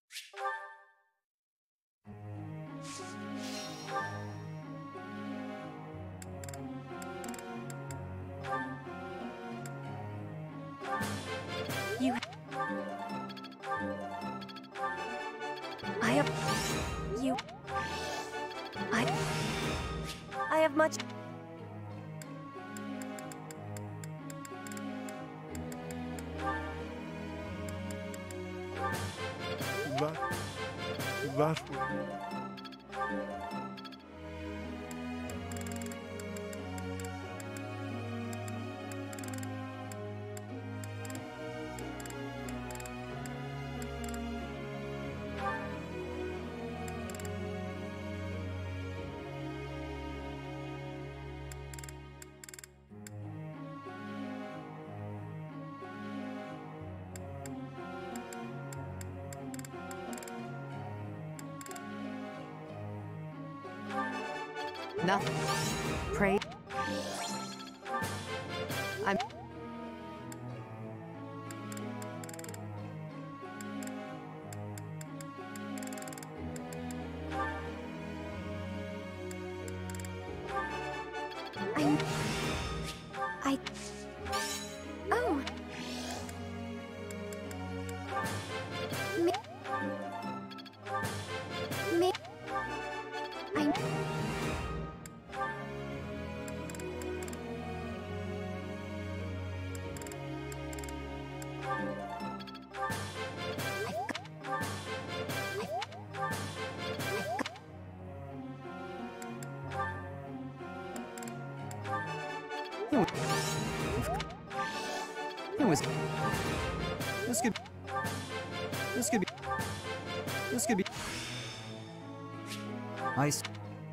You... I have... You... I have much... Var. Nothing. Pray. I'm... Oh. This could be. Ice.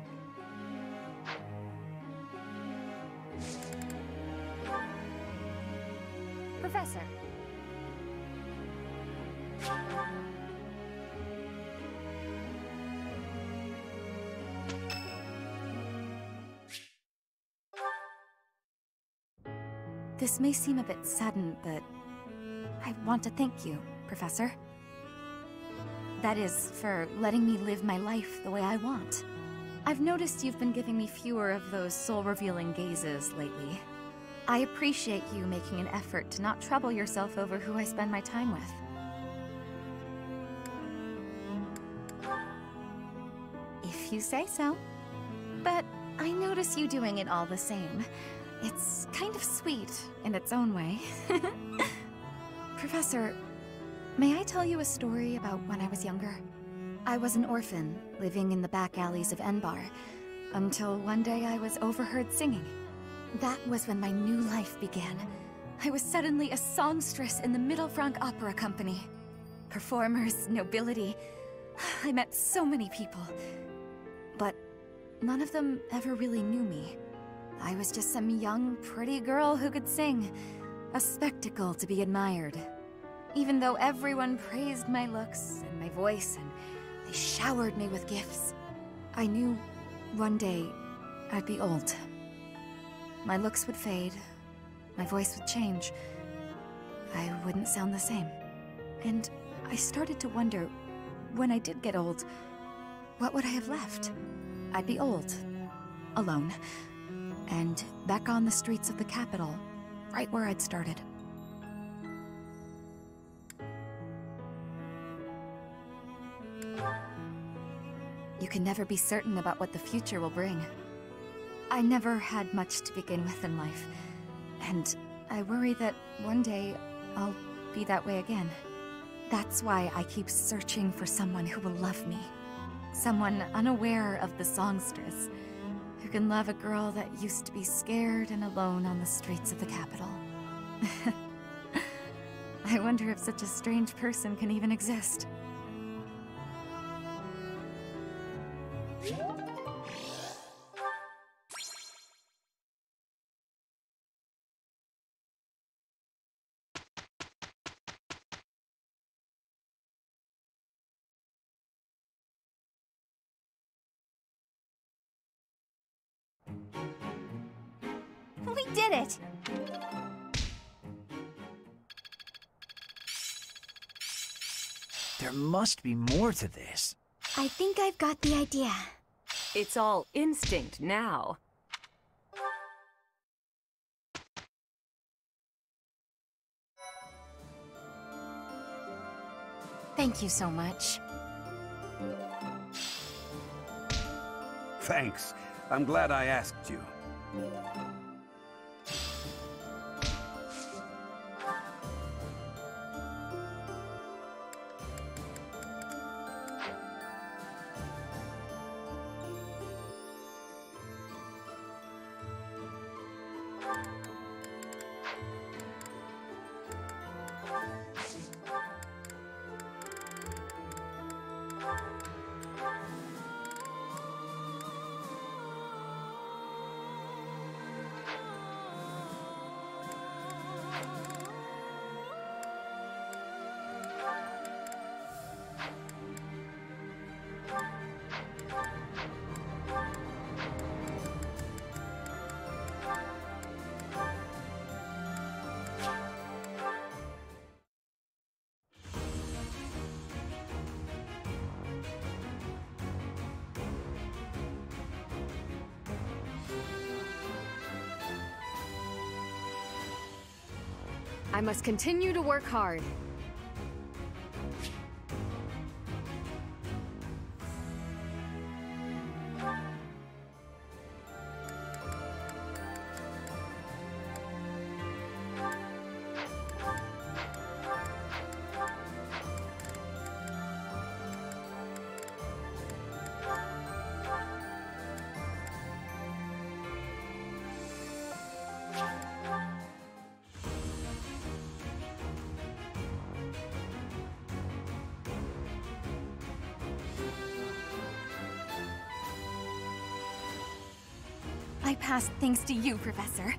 Professor. This may seem a bit sudden, but I want to thank you, Professor. That is, for letting me live my life the way I want. I've noticed you've been giving me fewer of those soul-revealing gazes lately. I appreciate you making an effort to not trouble yourself over who I spend my time with. If you say so. But I notice you doing it all the same. It's kind of sweet in its own way. Professor, may I tell you a story about when I was younger? I was an orphan, living in the back alleys of Enbar, until one day I was overheard singing. That was when my new life began. I was suddenly a songstress in the Mittelfrank Opera Company. Performers, nobility. I met so many people. But none of them ever really knew me. I was just some young, pretty girl who could sing. A spectacle to be admired. Even though everyone praised my looks and my voice, and they showered me with gifts, I knew one day I'd be old. My looks would fade, my voice would change. I wouldn't sound the same. And I started to wonder, when I did get old, what would I have left? I'd be old, alone, and back on the streets of the capital, right where I'd started. You can never be certain about what the future will bring. I never had much to begin with in life, and I worry that one day I'll be that way again. That's why I keep searching for someone who will love me. Someone unaware of the songstress, who can love a girl that used to be scared and alone on the streets of the capital. I wonder if such a strange person can even exist. We did it! There must be more to this. I think I've got the idea. It's all instinct now. Thank you so much. Thanks. I'm glad I asked you. I must continue to work hard. I passed thanks to you, Professor.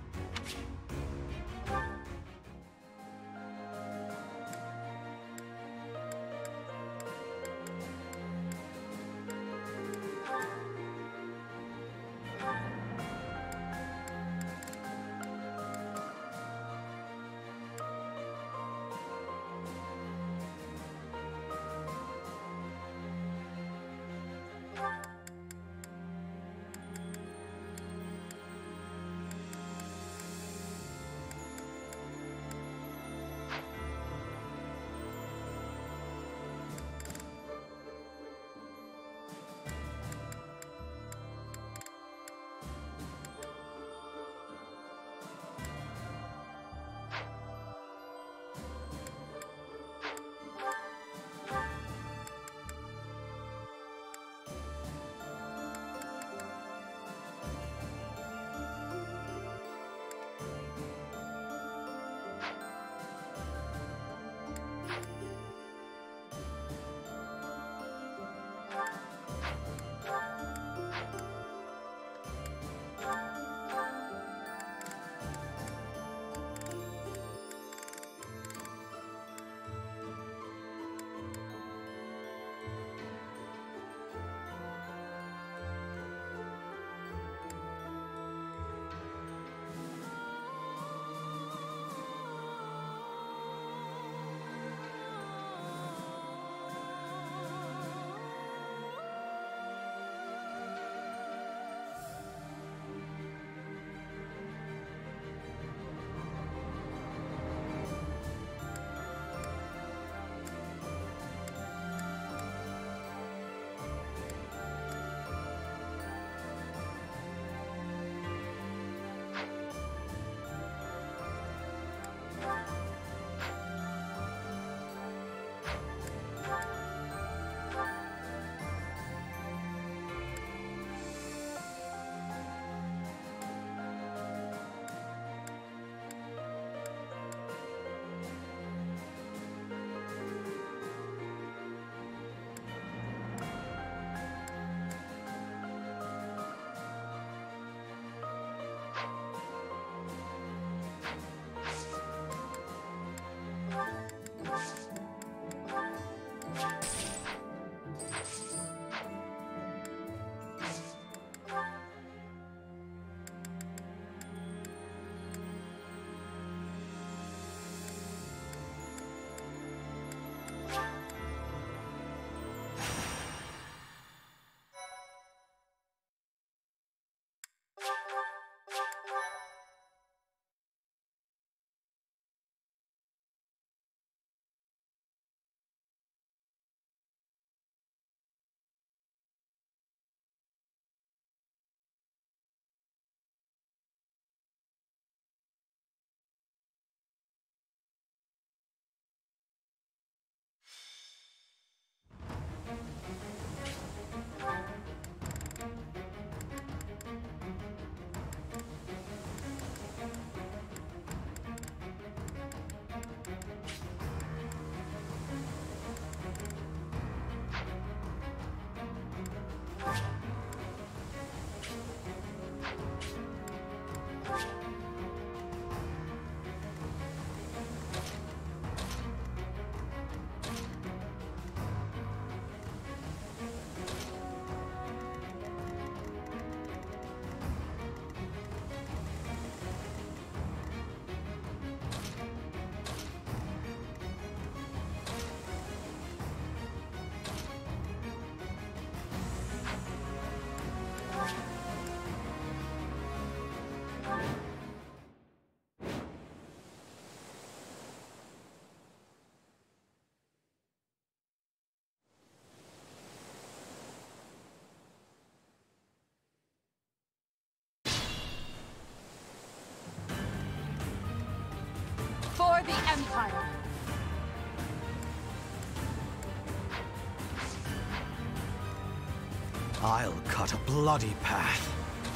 I'll cut a bloody path.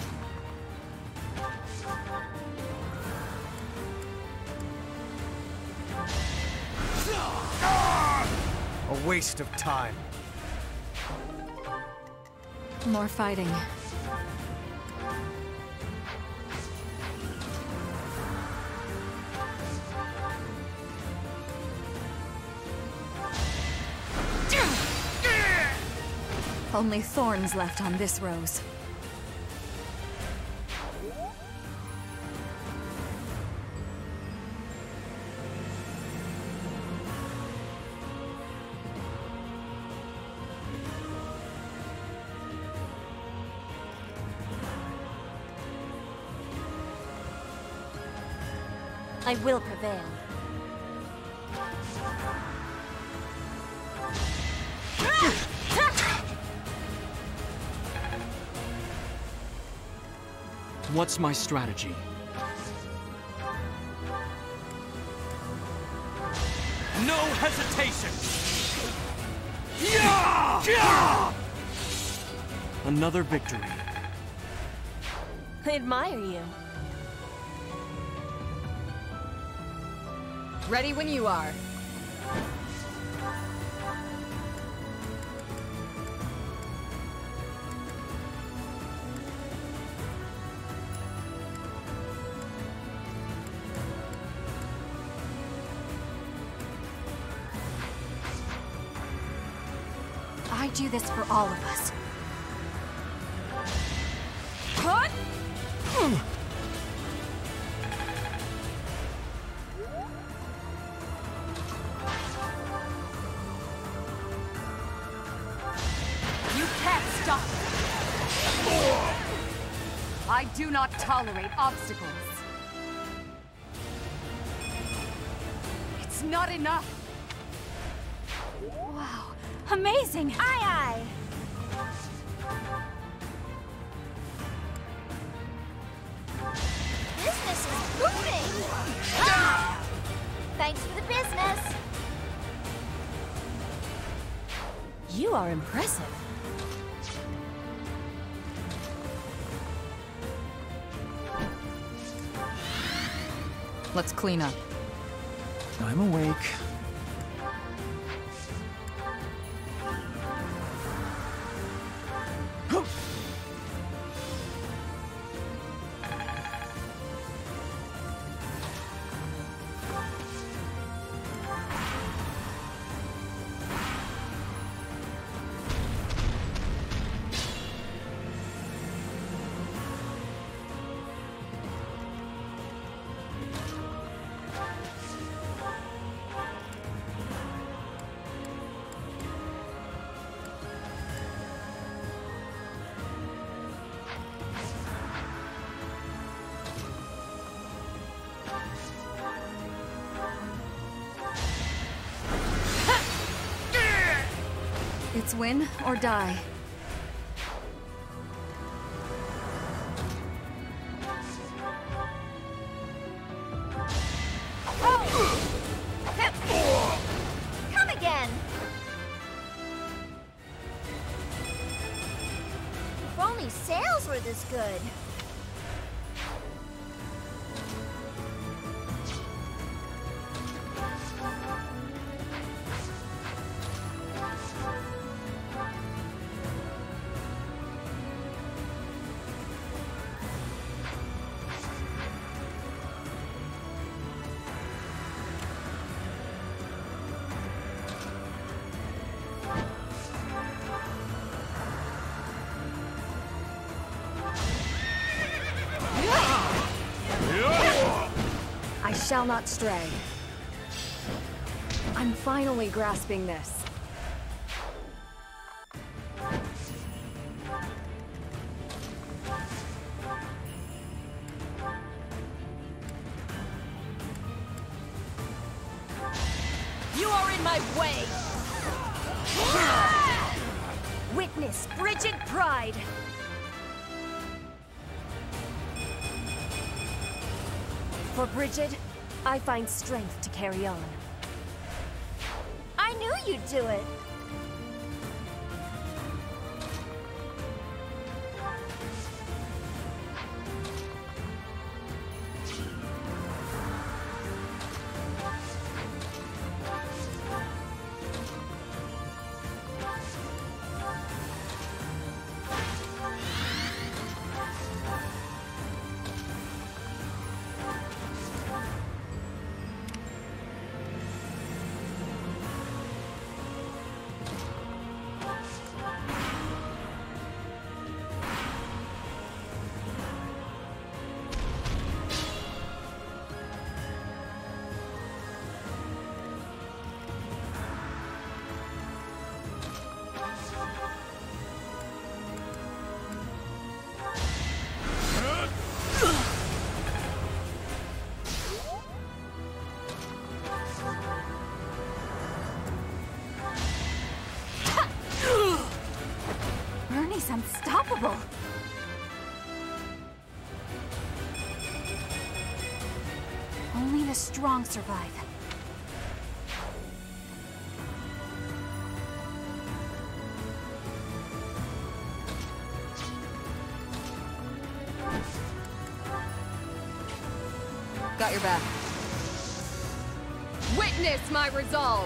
A waste of time. More fighting. Only thorns left on this rose. I will prevail. What's my strategy? No hesitation! Another victory. I admire you. Ready when you are. I do this for all of us. You can't stop me. I do not tolerate obstacles. It's not enough. Wow, amazing! Aye, aye. Business is booming! Ah! Thanks for the business! You are impressive. Let's clean up. I'm awake. It's win or die. Come again! If only sales were this good. I shall not stray. I'm finally grasping this. You are in my way! Witness Brigid Pride! For Brigid, I find strength to carry on. I knew you'd do it! He's unstoppable. Only the strong survive. Got your back. Witness my resolve!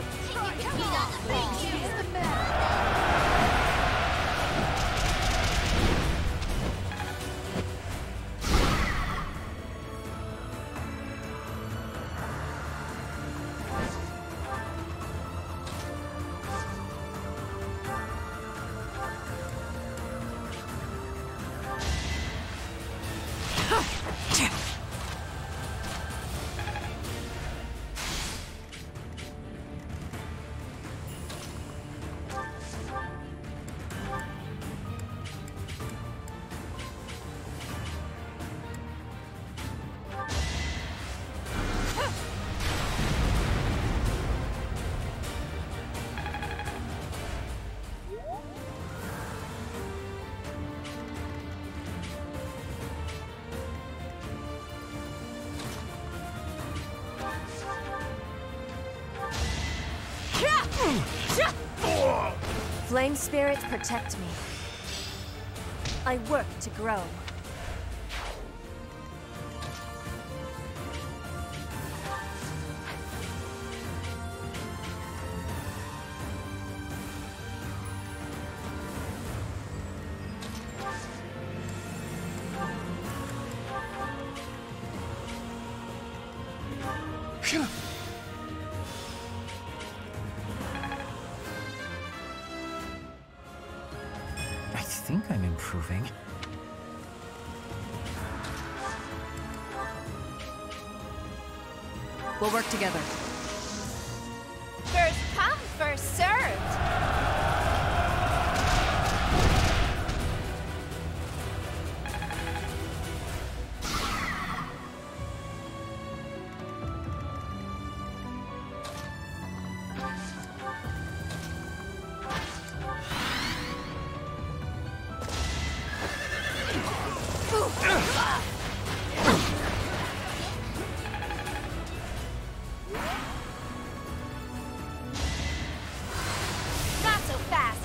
Flame spirits protect me. I work to grow. I think I'm improving. We'll work together. First come, first served. Not so fast.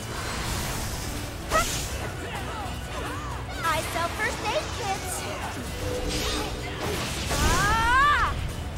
I sell first aid kits. Ah!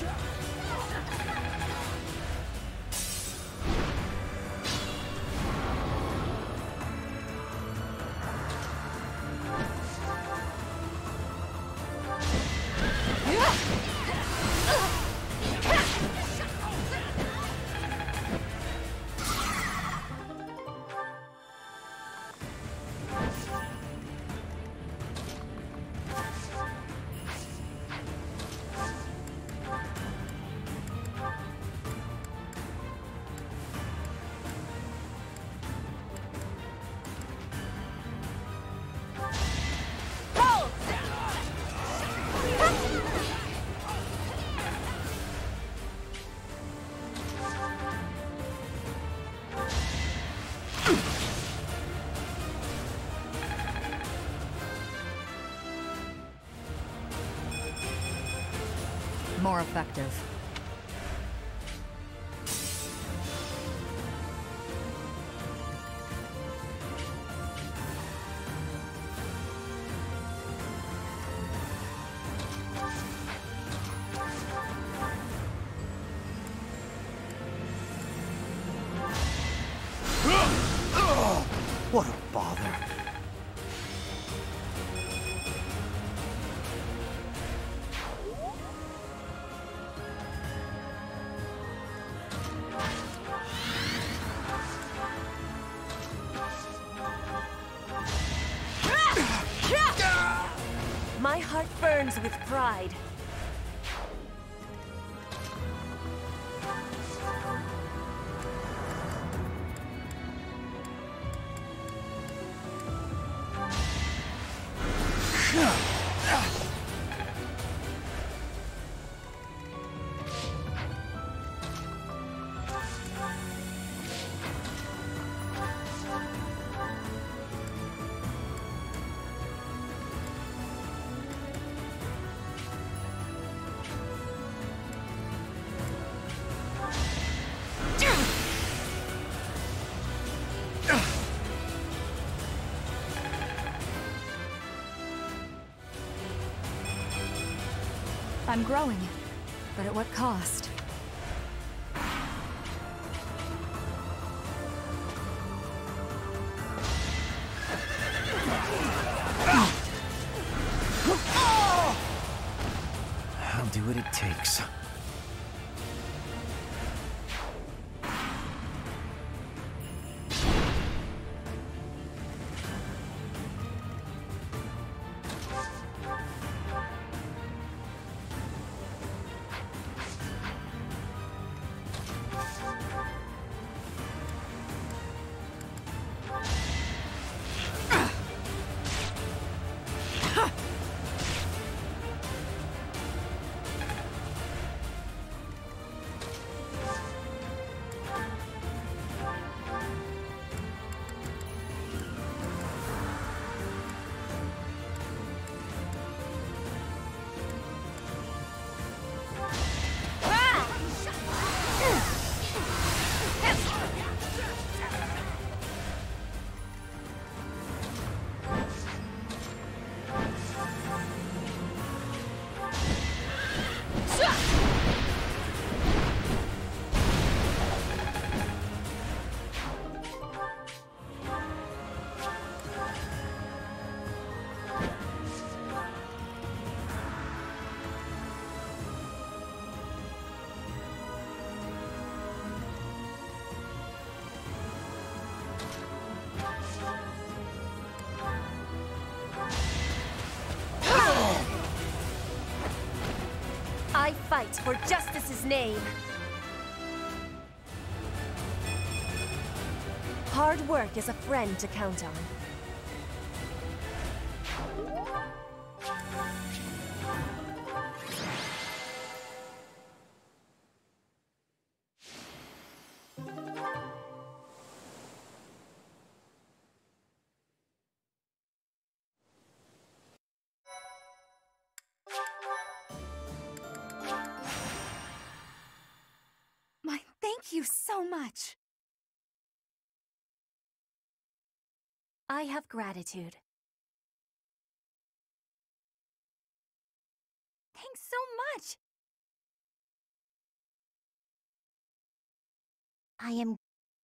More effective. What a bother. My heart burns with pride. I'm growing, but at what cost? I'll do what it takes. I fight for justice's name. Hard work is a friend to count on. Thank you so much. I have gratitude. Thanks so much. I am...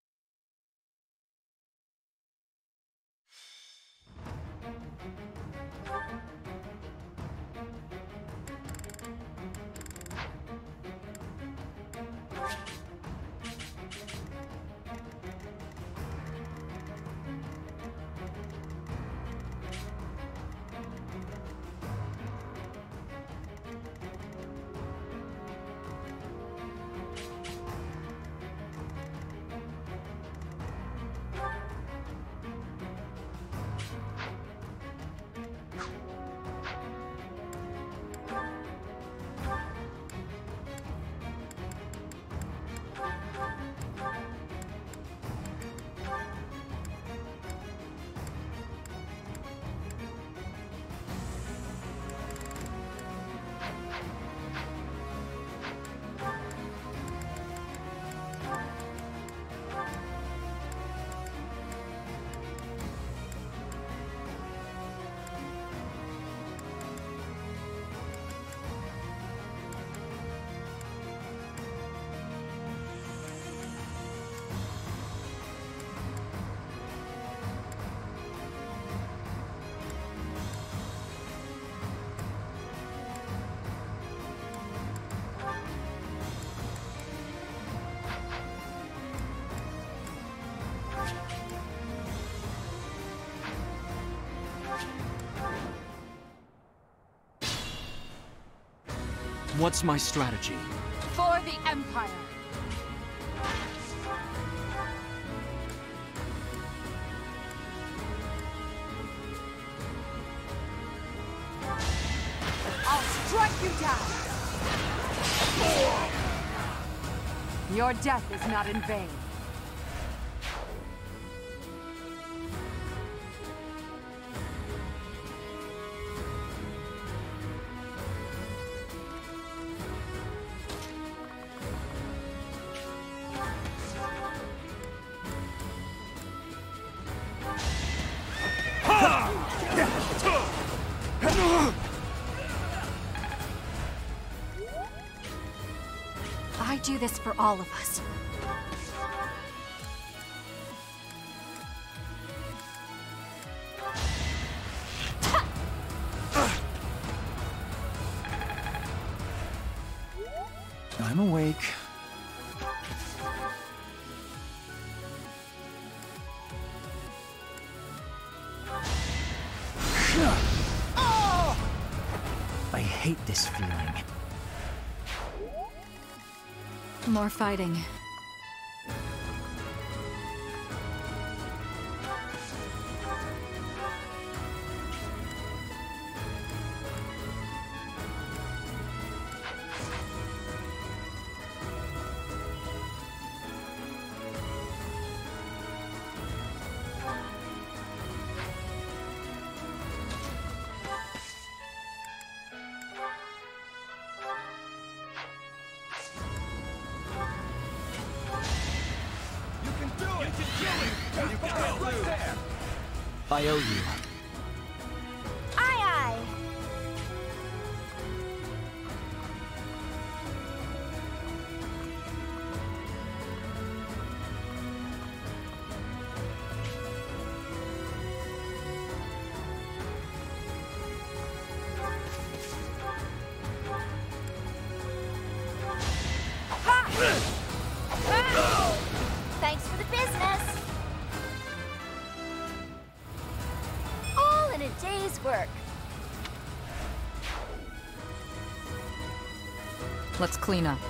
What's my strategy? For the Empire! I'll strike you down! Your death is not in vain. I do this for all of us. I'm awake. I hate this feeling. More fighting. I owe you. Aye, aye. Thanks for the business. All in a day's work. Let's clean up.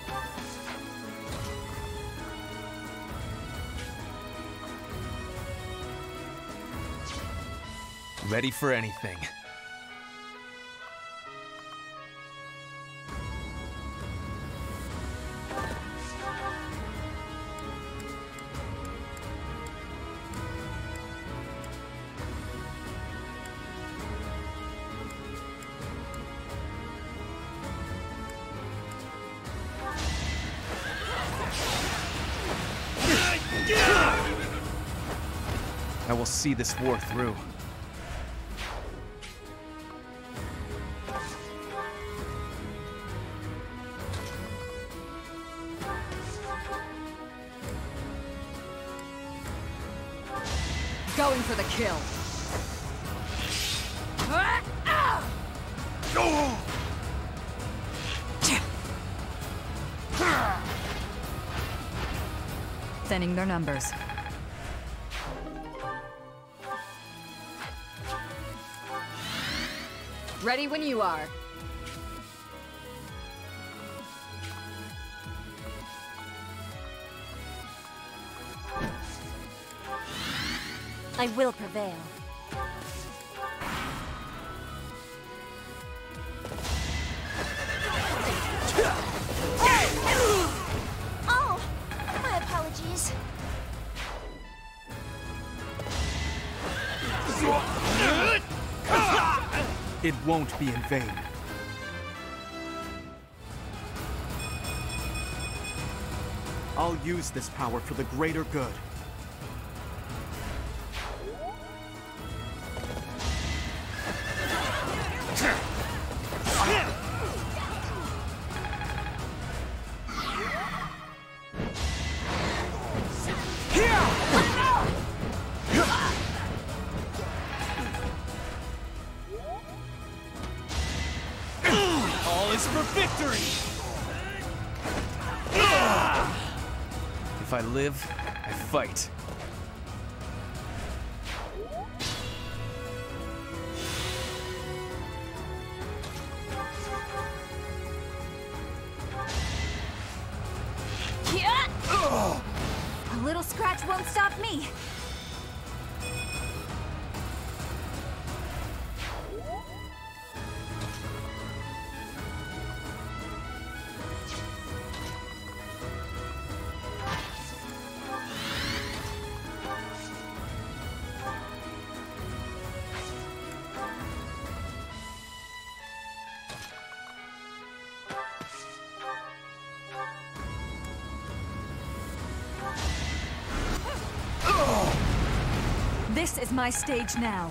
Ready for anything. I will see this war through. Going for the kill. Thinning their numbers. Ready when you are. I will prevail. Oh, my apologies. It won't be in vain. I'll use this power for the greater good. All is for victory! If I live, I fight. A little scratch won't stop me. This is my stage now.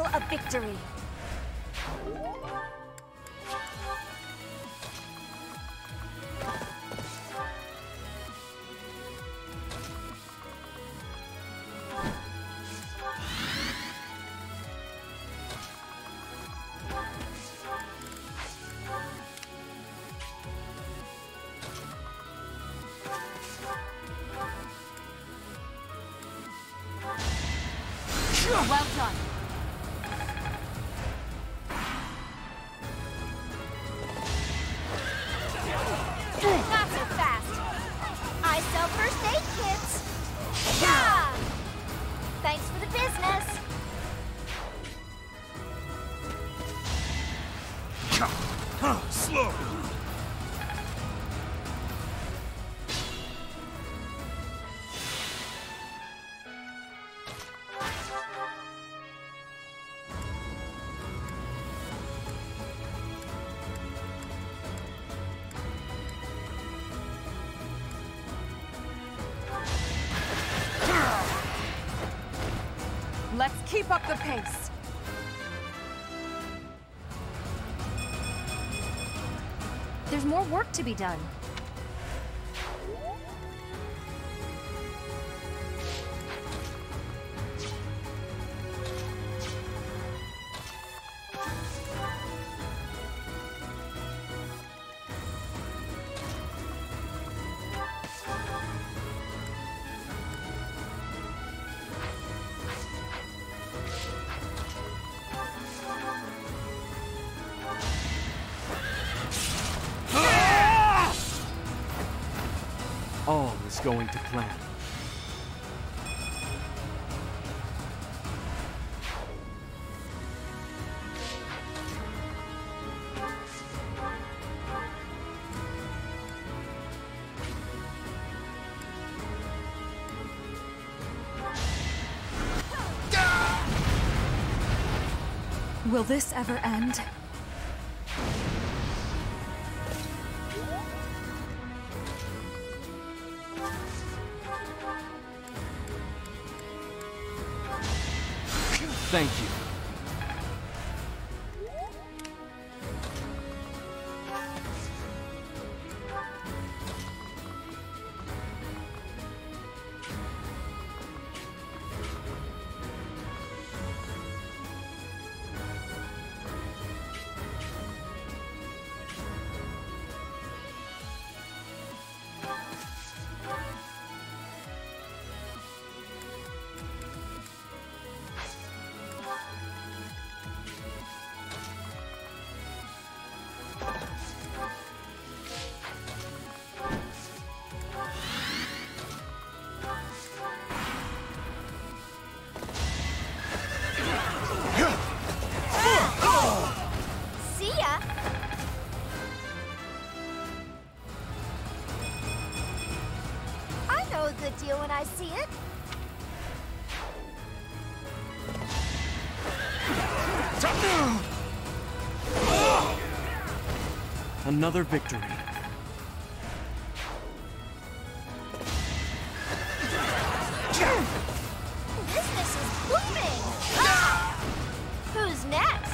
a victory. Well done. Not so fast. I sell first aid kits. Yeah! Thanks for the business. Slow! Let's keep up the pace. There's more work to be done. All is going to plan. Will this ever end? Thank you. See ya! I know a good deal when I see it. Another victory. Business is booming! Who's next?